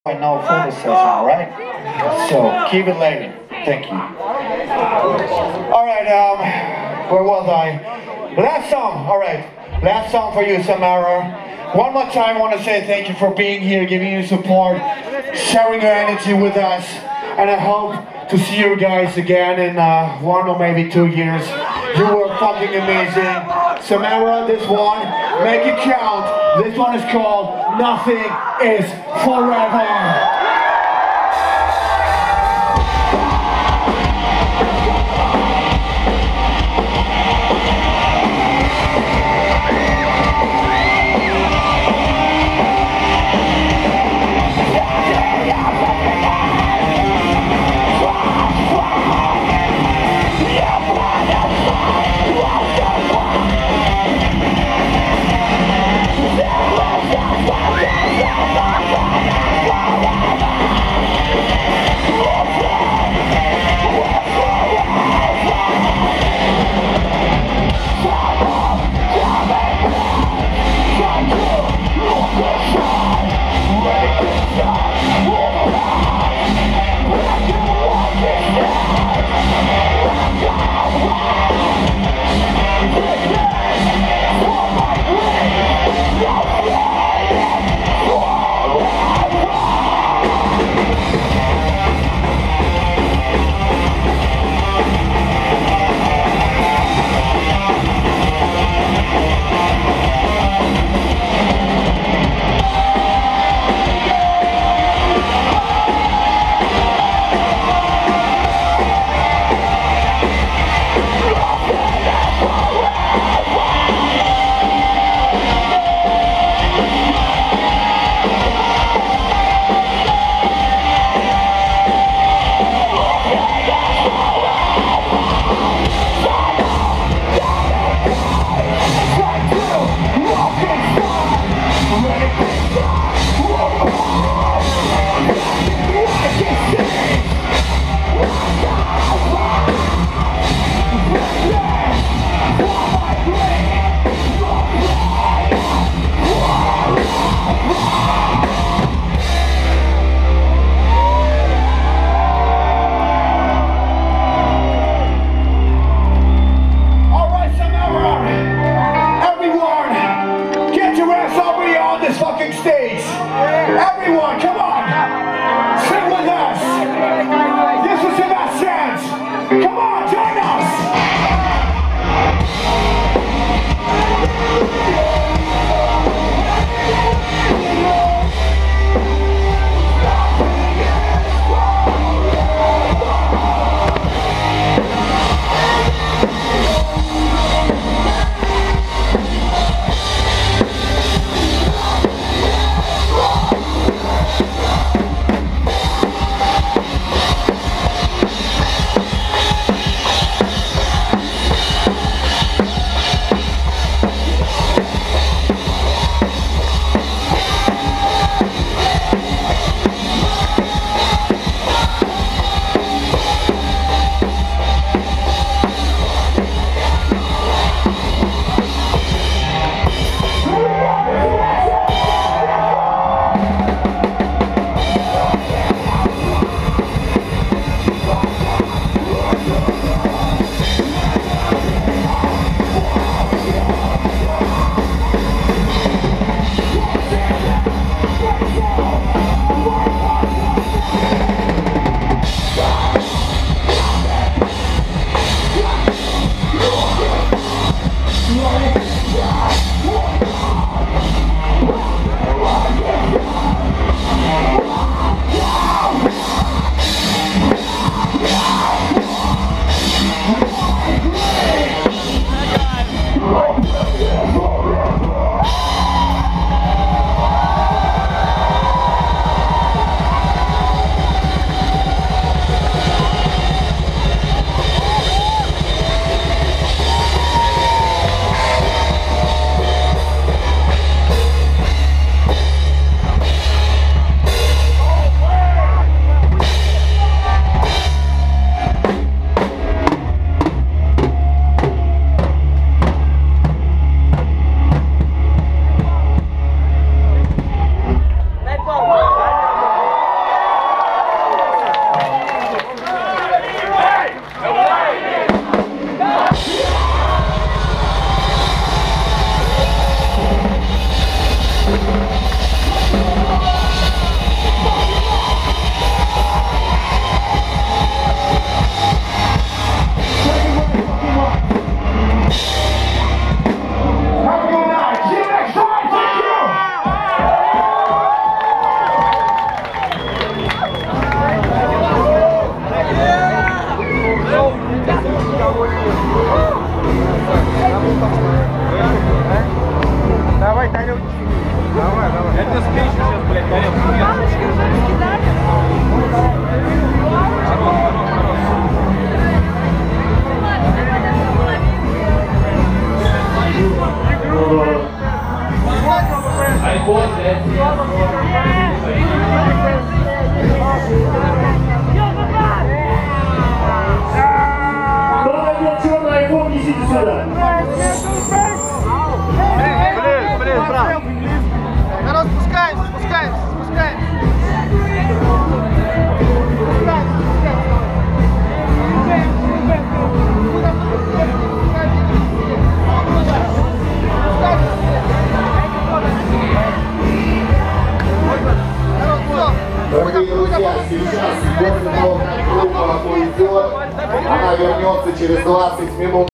Right now, photo session, right? So keep it later. Thank you. All right. Where was I? Last song. All right. Last song for you, Samara. One more time, I want to say thank you for being here, giving you support, sharing your energy with us, and I hope to see you guys again in 1 or maybe 2 years. You were fucking amazing. Samara, this one, make it count. This one is called Nothing is Forever. через 20 минут.